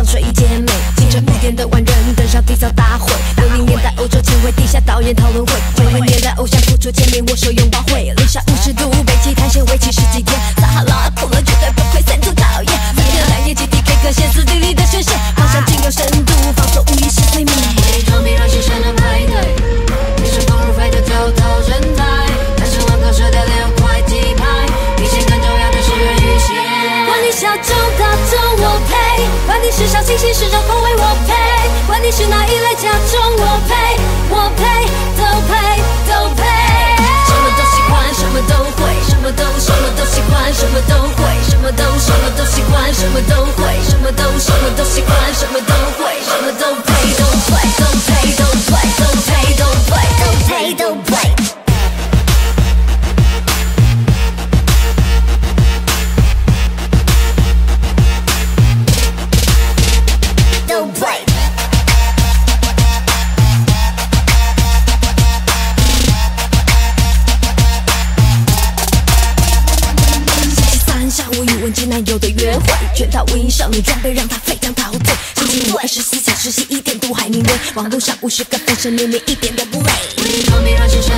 上睡衣姐妹，清晨5点的万人登上缔造大会。60年代欧洲前卫地下导演讨论会，90年代偶像付出见面握手拥抱会，零下50度北极探险为期10几天，撒哈拉苦了绝对不会三度讨厌。3天2夜集体 K 歌歇斯底里的宣泄，方向尽有深度，放松无意识催眠。 装逼让新生的派对，你是丰如飞的头头人才，但是玩口舌的6块鸡排，比钱更重要的是人与钱。 管你小众大众我配，管你时尚新兴时装口味我配，管你是哪一类甲种我配，我配都配都配。什么都喜欢，什么都会，什么都喜欢，什么都会，什么都喜欢，什么都会，什么都喜欢，什么都会，什么都配都配都配都配都配都配都配。下午与文静男友的约会，全套无印少女装备让她非常陶醉。星期五24小时11点都还明媚，网络上50个分身，年年一点都不累。 装逼让新生